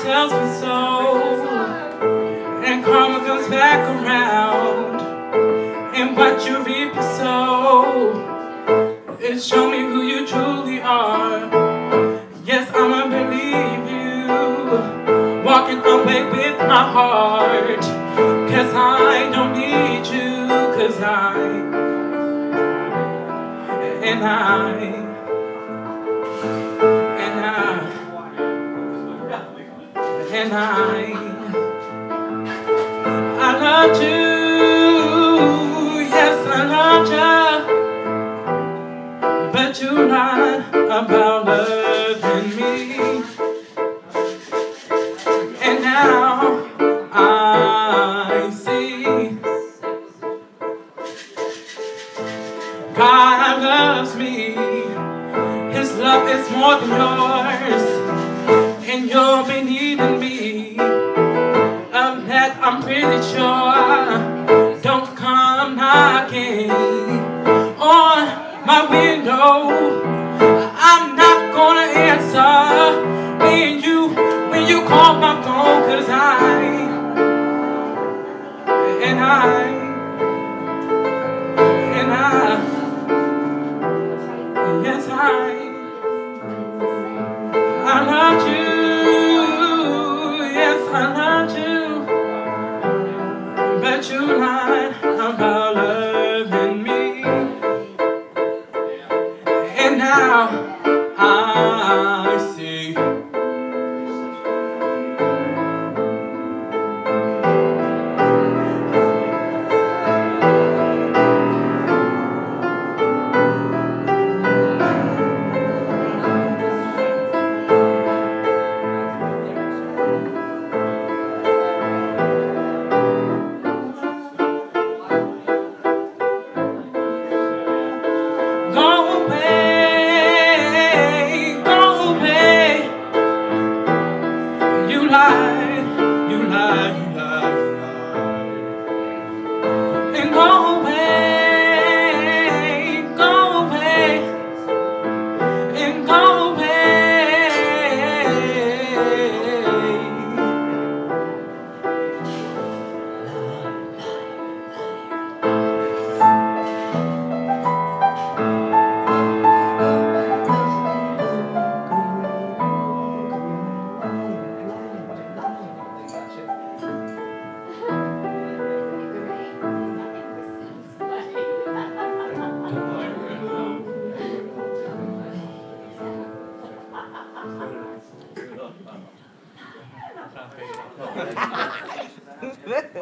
tells me so, and karma comes back around, and what you reap you sow. It show me who you truly are. Yes, I'ma believe you, walking away with my heart, 'cause I don't need you, 'cause I loved you, yes, I loved you, but you're not about loving me. And now I see God loves me. His love is more than yours, and you'll be needing me. Of that I'm pretty sure. Don't come knocking on my window. I'm not gonna answer when you call my phone, 'cause yes, I loved you, yes, I loved you, but you're not about loving me. And now I see you lied, and go away, and go away.